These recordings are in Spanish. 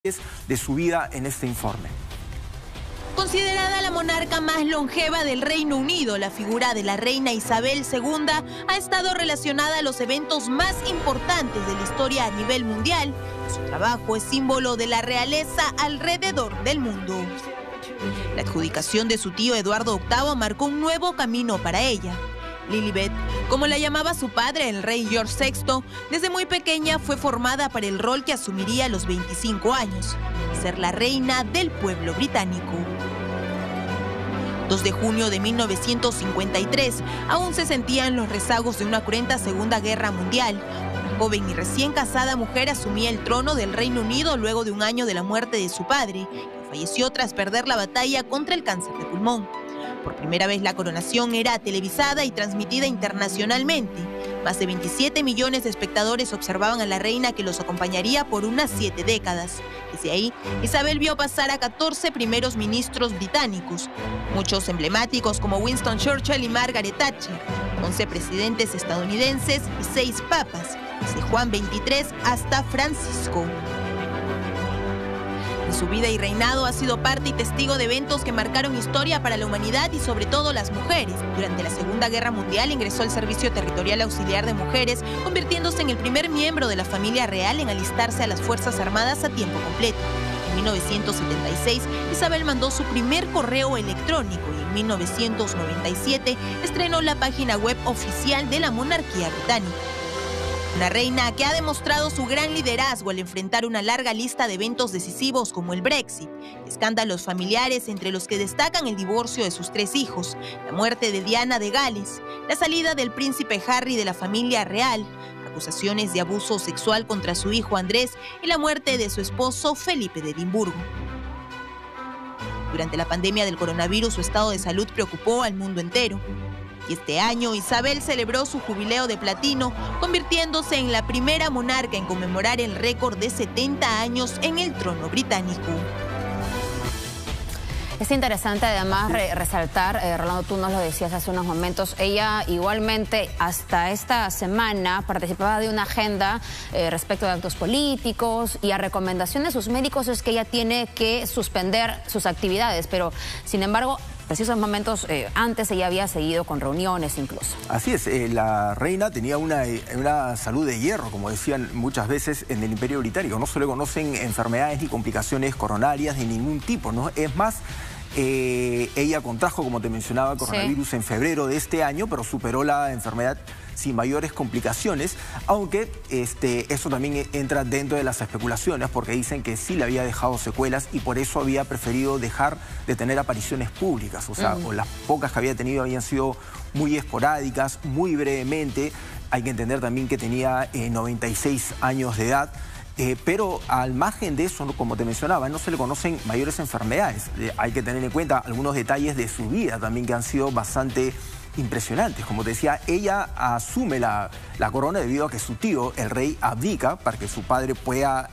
de su vida en este informe. Considerada la monarca más longeva del Reino Unido, la figura de la reina Isabel II ha estado relacionada a los eventos más importantes de la historia a nivel mundial. Su trabajo es símbolo de la realeza alrededor del mundo. La adjudicación de su tío Eduardo VIII marcó un nuevo camino para ella. Lilibet, como la llamaba su padre, el rey George VI, desde muy pequeña fue formada para el rol que asumiría a los 25 años, ser la reina del pueblo británico. 2 de junio de 1953, aún se sentían los rezagos de una cruenta Segunda Guerra Mundial. Una joven y recién casada mujer asumía el trono del Reino Unido luego de un año de la muerte de su padre, que falleció tras perder la batalla contra el cáncer de pulmón. Por primera vez la coronación era televisada y transmitida internacionalmente. Más de 27 millones de espectadores observaban a la reina, que los acompañaría por unas 7 décadas. Desde ahí, Isabel vio pasar a 14 primeros ministros británicos, muchos emblemáticos como Winston Churchill y Margaret Thatcher, 11 presidentes estadounidenses y 6 papas, desde Juan XXIII hasta Francisco. En su vida y reinado ha sido parte y testigo de eventos que marcaron historia para la humanidad y sobre todo las mujeres. Durante la Segunda Guerra Mundial ingresó al Servicio Territorial Auxiliar de Mujeres, convirtiéndose en el primer miembro de la familia real en alistarse a las Fuerzas Armadas a tiempo completo. En 1976, Isabel mandó su primer correo electrónico y en 1997 estrenó la página web oficial de la monarquía británica. Una reina que ha demostrado su gran liderazgo al enfrentar una larga lista de eventos decisivos como el Brexit, escándalos familiares entre los que destacan el divorcio de sus 3 hijos, la muerte de Diana de Gales, la salida del príncipe Harry de la familia real, acusaciones de abuso sexual contra su hijo Andrés y la muerte de su esposo Felipe de Edimburgo. Durante la pandemia del coronavirus, su estado de salud preocupó al mundo entero. Y este año Isabel celebró su jubileo de platino, convirtiéndose en la primera monarca en conmemorar el récord de 70 años en el trono británico. Es interesante además resaltar, Rolando, tú nos lo decías hace unos momentos, ella igualmente hasta esta semana participaba de una agenda respecto de actos políticos, y a recomendación de sus médicos es que ella tiene que suspender sus actividades, pero sin embargo, precisos momentos antes ella había seguido con reuniones incluso. Así es, la reina tenía una salud de hierro, como decían muchas veces en el Imperio Británico. No se le conocen enfermedades ni complicaciones coronarias de ningún tipo, ¿no? Es más, ella contrajo, como te mencionaba, coronavirus en febrero de este año, pero superó la enfermedad sin mayores complicaciones, aunque eso también entra dentro de las especulaciones, porque dicen que sí le había dejado secuelas y por eso había preferido dejar de tener apariciones públicas, o sea, o las pocas que había tenido habían sido muy esporádicas, muy brevemente. Hay que entender también que tenía 96 años de edad. Pero al margen de eso, como te mencionaba, no se le conocen mayores enfermedades. Hay que tener en cuenta algunos detalles de su vida también que han sido bastante impresionantes. Como te decía, ella asume la corona debido a que su tío, el rey, abdica para que su padre pueda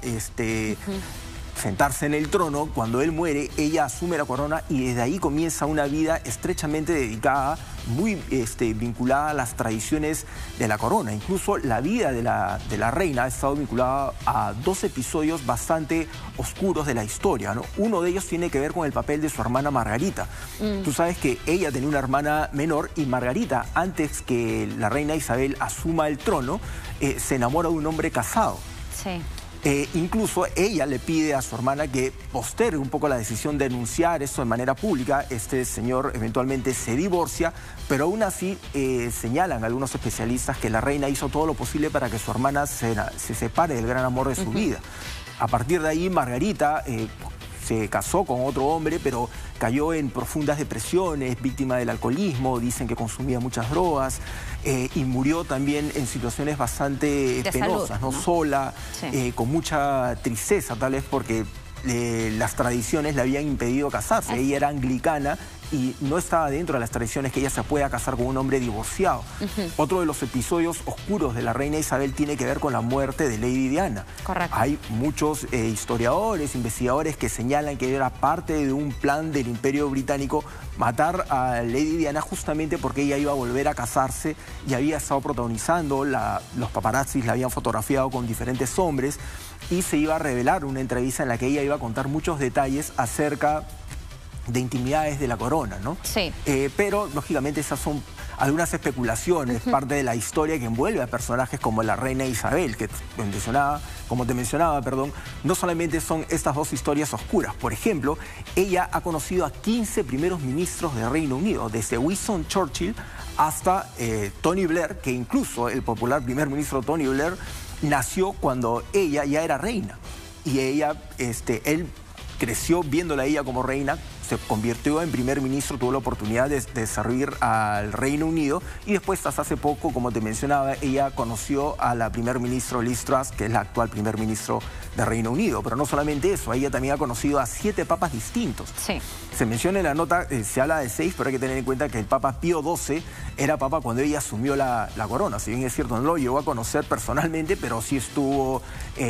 sentarse en el trono. Cuando él muere, ella asume la corona y desde ahí comienza una vida estrechamente dedicada, muy vinculada a las tradiciones de la corona. Incluso la vida de la reina ha estado vinculada a 2 episodios bastante oscuros de la historia, ¿no? Uno de ellos tiene que ver con el papel de su hermana Margarita. Tú sabes que ella tenía una hermana menor y Margarita, antes que la reina Isabel asuma el trono, se enamora de un hombre casado. Sí. Incluso ella le pide a su hermana que postergue un poco la decisión de denunciar esto de manera pública. Este señor eventualmente se divorcia, pero aún así señalan algunos especialistas que la reina hizo todo lo posible para que su hermana se separe del gran amor de su vida. A partir de ahí, Margarita se casó con otro hombre, pero cayó en profundas depresiones, víctima del alcoholismo, dicen que consumía muchas drogas, y murió también en situaciones bastante penosas, ¿no? Sola, con mucha tristeza, tal vez porque las tradiciones le habían impedido casarse. Ella era anglicana y no estaba dentro de las tradiciones que ella se pueda casar con un hombre divorciado. Otro de los episodios oscuros de la reina Isabel tiene que ver con la muerte de Lady Diana. Correcto. Hay muchos historiadores, investigadores que señalan que era parte de un plan del Imperio Británico matar a Lady Diana justamente porque ella iba a volver a casarse y había estado protagonizando, los paparazzis la habían fotografiado con diferentes hombres y se iba a revelar una entrevista en la que ella iba a contar muchos detalles acerca de intimidades de la corona, ¿no? Sí. Pero, lógicamente, esas son algunas especulaciones, parte de la historia que envuelve a personajes como la reina Isabel, que como te mencionaba, no solamente son estas dos historias oscuras. Por ejemplo, ella ha conocido a 15 primeros ministros de Reino Unido, desde Winston Churchill hasta Tony Blair, que incluso el popular primer ministro Tony Blair nació cuando ella ya era reina. Y él creció viéndola a ella como reina, se convirtió en primer ministro, tuvo la oportunidad de servir al Reino Unido y después, hasta hace poco, como te mencionaba, ella conoció a la primer ministro Liz Truss, que es la actual primer ministro de Reino Unido. Pero no solamente eso, ella también ha conocido a 7 papas distintos. Sí. Se menciona en la nota, se habla de 6, pero hay que tener en cuenta que el Papa Pío XII era papa cuando ella asumió la corona. Si bien es cierto, no lo llegó a conocer personalmente, pero sí estuvo,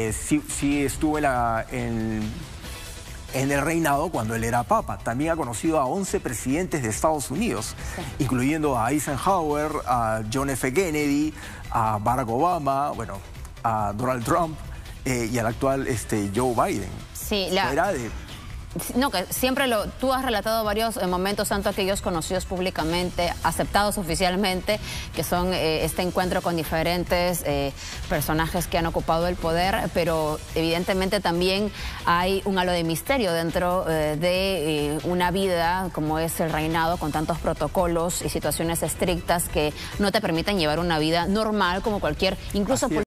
en el reinado cuando él era papa. También ha conocido a 11 presidentes de Estados Unidos, incluyendo a Eisenhower, a John F. Kennedy, a Barack Obama, a Donald Trump y al actual Joe Biden. Sí, No, que siempre tú has relatado varios momentos, tanto aquellos conocidos públicamente, aceptados oficialmente, que son este encuentro con diferentes personajes que han ocupado el poder, pero evidentemente también hay un halo de misterio dentro de una vida como es el reinado, con tantos protocolos y situaciones estrictas que no te permiten llevar una vida normal como cualquier, incluso